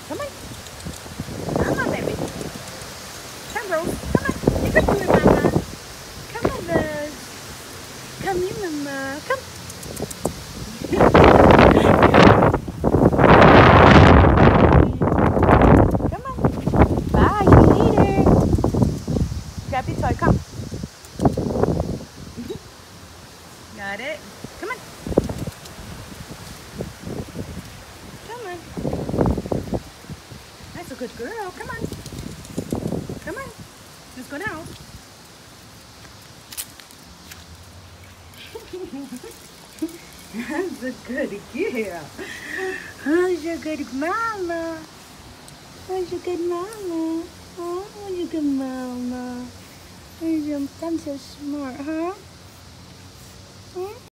Come on. Come on, baby. Come, Rose. Come on. You can do it, Mama. Come on, Rose. Come here, Mama. Come. Come on. Bye. See you later. Grab your toy. Come. Got it. Come on. Come on. That's a good girl. Come on. Come on. Let's go now. That's a good girl. Who's your good mama? Who's your good mama? Oh, who's your good mama? I'm so smart, huh?